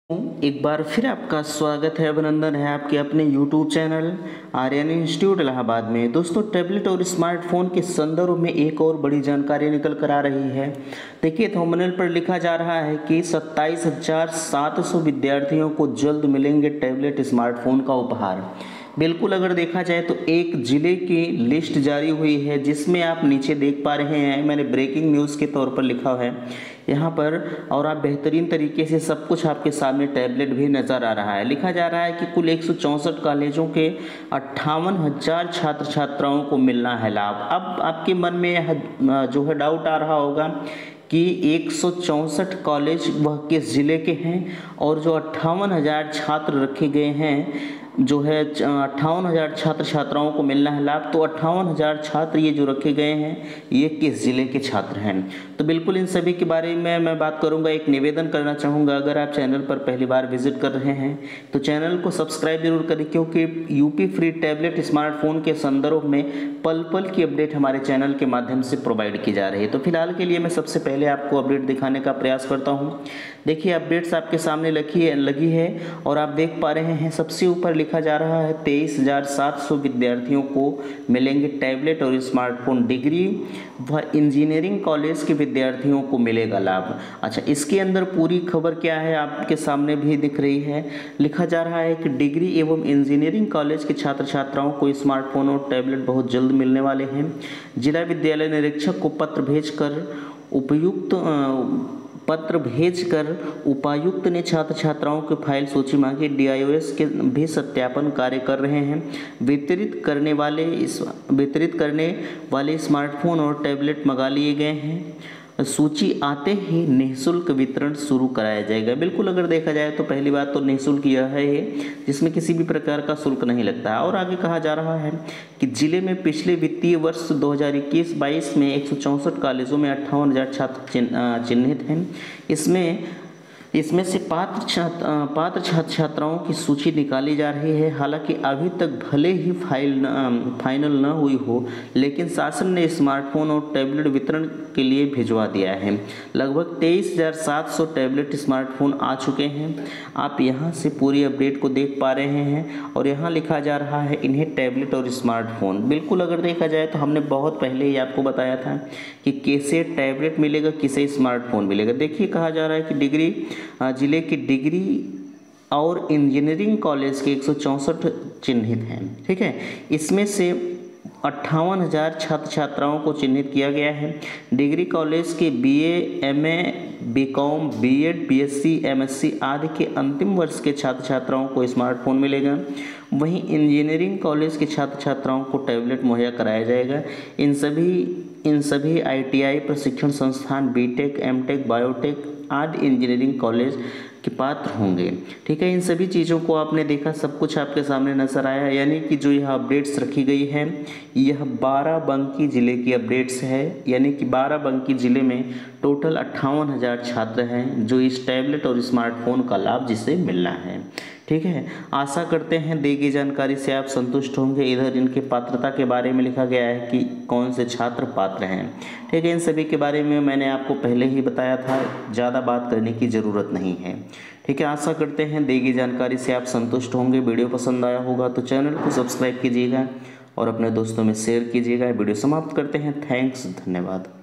एक बार फिर आपका स्वागत है, अभिनंदन है आपके अपने YouTube channel Aryan institute Allahabad में। दोस्तों, टैबलेट और स्मार्टफोन के संदर्भ में एक और बड़ी जानकारी निकल कर आ रही है। देखिए, थंबनेल पर लिखा जा रहा है कि 27,700 विद्यार्थियों को जल्द मिलेंगे टैबलेट स्मार्टफोन का उपहार। बिल्कुल, अगर देखा जाए तो एक ज़िले की लिस्ट जारी हुई है जिसमें आप नीचे देख पा रहे हैं, मैंने ब्रेकिंग न्यूज़ के तौर पर लिखा है यहाँ पर, और आप बेहतरीन तरीके से सब कुछ आपके सामने टैबलेट भी नज़र आ रहा है। लिखा जा रहा है कि कुल 164 कॉलेजों के 58,000 छात्र छात्राओं को मिलना है लाभ। अब आपके मन में जो है डाउट आ रहा होगा कि 164 कॉलेज वह किस ज़िले के हैं, और जो 58,000 छात्र रखे गए हैं, जो है 58,000 छात्र छात्राओं को मिलना है लाभ, तो 58,000 छात्र ये जो रखे गए हैं ये किस ज़िले के छात्र हैं। तो बिल्कुल इन सभी के बारे में मैं बात करूंगा। एक निवेदन करना चाहूँगा, अगर आप चैनल पर पहली बार विजिट कर रहे हैं तो चैनल को सब्सक्राइब जरूर करें, क्योंकि यूपी फ्री टैबलेट स्मार्टफोन के संदर्भ में पल पल की अपडेट हमारे चैनल के माध्यम से प्रोवाइड की जा रही है। तो फिलहाल के लिए मैं सबसे पहले आपको अपडेट दिखाने का प्रयास करता हूँ। देखिए, अपडेट्स आपके सामने लगी है और आप देख पा रहे हैं, सबसे ऊपर लिखा जा रहा है 23,700 विद्यार्थियों को मिलेंगे टैबलेट और स्मार्टफोन। डिग्री व इंजीनियरिंग कॉलेज के विद्यार्थियों को मिलेगा लाभ। अच्छा, इसके अंदर पूरी खबर क्या है आपके सामने भी दिख रही है। लिखा जा रहा है कि डिग्री एवं इंजीनियरिंग कॉलेज के छात्र छात्राओं को स्मार्टफोन और टैबलेट बहुत जल्द मिलने वाले हैं। जिला विद्यालय निरीक्षक को पत्र भेजकर उपायुक्त ने छात्र छात्राओं की फाइल सूची मांगी। DIOS के भी सत्यापन कार्य कर रहे हैं। वितरित करने वाले स्मार्टफोन और टैबलेट मंगा लिए गए हैं। सूची आते ही निःशुल्क वितरण शुरू कराया जाएगा। बिल्कुल, अगर देखा जाए तो पहली बात तो निःशुल्क यह है जिसमें किसी भी प्रकार का शुल्क नहीं लगता है। और आगे कहा जा रहा है कि जिले में पिछले वित्तीय वर्ष 2021-22 में 164 कॉलेजों में 58,000 छात्र चिन्हित हैं। इसमें से पात्र छात्र छात्राओं की सूची निकाली जा रही है। हालांकि अभी तक भले ही फाइनल न हुई हो, लेकिन शासन ने स्मार्टफोन और टैबलेट वितरण के लिए भिजवा दिया है। लगभग 23,700 टैबलेट स्मार्टफोन आ चुके हैं। आप यहां से पूरी अपडेट को देख पा रहे हैं, और यहां लिखा जा रहा है इन्हें टैबलेट और स्मार्टफोन। बिल्कुल, अगर देखा जाए तो हमने बहुत पहले ही आपको बताया था कि किसे टैबलेट मिलेगा, किसे स्मार्टफोन मिलेगा। देखिए, कहा जा रहा है कि जिले की डिग्री और इंजीनियरिंग कॉलेज के 164 चिन्हित हैं। ठीक है, इसमें से 58,000 छात्र छात्राओं को चिन्हित किया गया है। डिग्री कॉलेज के BA, MA, BCom, B.Ed, BSc, MSc आदि के अंतिम वर्ष के छात्र छात्राओं को स्मार्टफोन मिलेगा। वहीं इंजीनियरिंग कॉलेज के छात्र छात्राओं को टैबलेट मुहैया कराया जाएगा। इन सभी ITI प्रशिक्षण संस्थान, BTech, MTech, बायोटेक आदि इंजीनियरिंग कॉलेज के पात्र होंगे। ठीक है, इन सभी चीज़ों को आपने देखा, सब कुछ आपके सामने नजर आया। यानी कि जो यह अपडेट्स रखी गई है, यह बाराबंकी जिले की अपडेट्स है। यानी कि बाराबंकी जिले में टोटल 58,000 छात्र हैं जो इस टैबलेट और स्मार्टफोन का लाभ जिसे मिलना है। ठीक है, आशा करते हैं दी गई जानकारी से आप संतुष्ट होंगे। इधर इनके पात्रता के बारे में लिखा गया है कि कौन से छात्र पात्र हैं। ठीक है, इन सभी के बारे में मैंने आपको पहले ही बताया था, ज़्यादा बात करने की ज़रूरत नहीं है। ठीक है, आशा करते हैं दी गई जानकारी से आप संतुष्ट होंगे। वीडियो पसंद आया होगा तो चैनल को सब्सक्राइब कीजिएगा और अपने दोस्तों में शेयर कीजिएगा। वीडियो समाप्त करते हैं। थैंक्स, धन्यवाद।